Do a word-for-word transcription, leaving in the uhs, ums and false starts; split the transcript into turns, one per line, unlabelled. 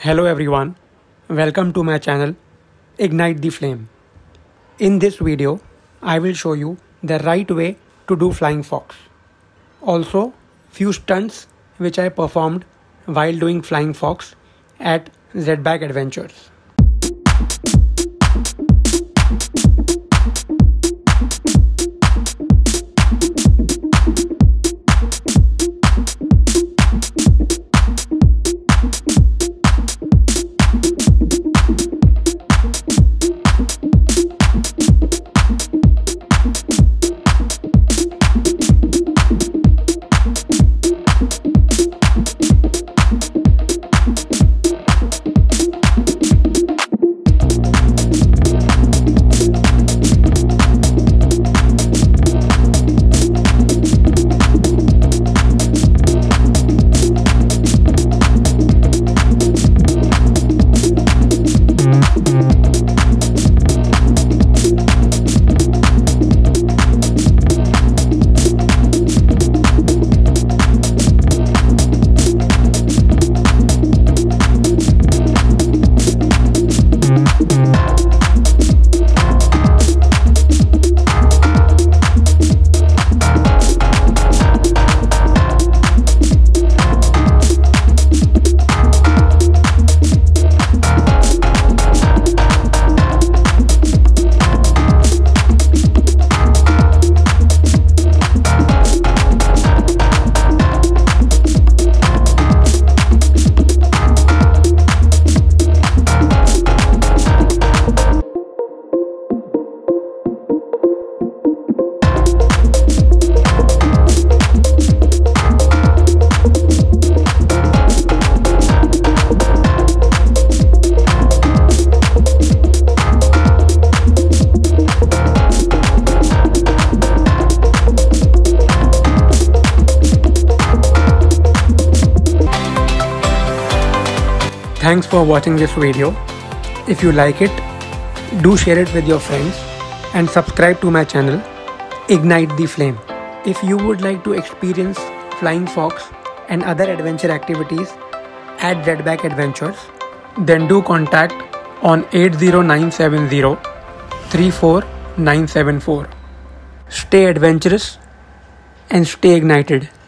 Hello everyone, welcome to my channel Ignite the Flame. In this video, I will show you the right way to do Flying Fox. Also, few stunts which I performed while doing Flying Fox at Z-Bac Adventures. Thanks for watching this video. If you like it, do share it with your friends and subscribe to my channel Ignite the Flame. If you would like to experience Flying Fox and other adventure activities at Z-Bac Adventures, then do contact on eight zero nine seven zero three four nine seven four. Stay adventurous and stay ignited.